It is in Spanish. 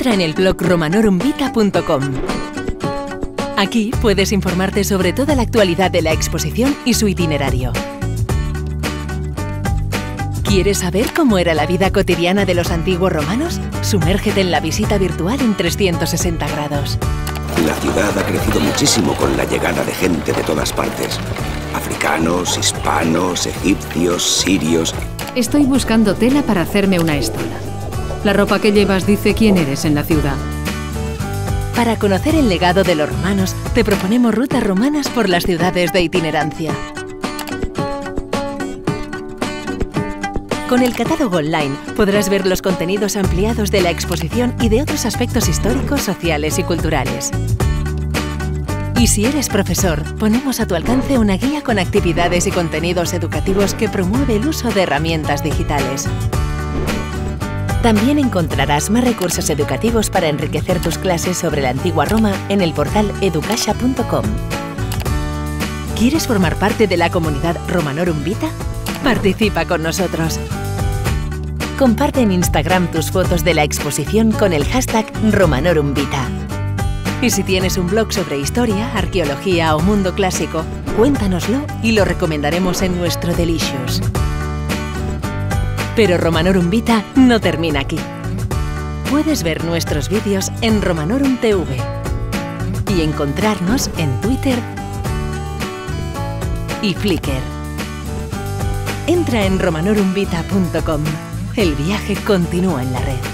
Entra en el blog romanorumbita.com. Aquí puedes informarte sobre toda la actualidad de la exposición y su itinerario. ¿Quieres saber cómo era la vida cotidiana de los antiguos romanos? Sumérgete en la visita virtual en 360 grados. La ciudad ha crecido muchísimo con la llegada de gente de todas partes. Africanos, hispanos, egipcios, sirios. Estoy buscando tela para hacerme una estola. La ropa que llevas dice quién eres en la ciudad. Para conocer el legado de los romanos, te proponemos rutas romanas por las ciudades de itinerancia. Con el catálogo online podrás ver los contenidos ampliados de la exposición y de otros aspectos históricos, sociales y culturales. Y si eres profesor, ponemos a tu alcance una guía con actividades y contenidos educativos que promueve el uso de herramientas digitales. También encontrarás más recursos educativos para enriquecer tus clases sobre la antigua Roma en el portal educasha.com. ¿Quieres formar parte de la comunidad Romanorum Vita? Participa con nosotros. Comparte en Instagram tus fotos de la exposición con el hashtag RomanorumVita. Y si tienes un blog sobre historia, arqueología o mundo clásico, cuéntanoslo y lo recomendaremos en nuestro Delicious. Pero Romanorum Vita no termina aquí. Puedes ver nuestros vídeos en Romanorum TV y encontrarnos en Twitter y Flickr. Entra en romanorumbita.com. El viaje continúa en la red.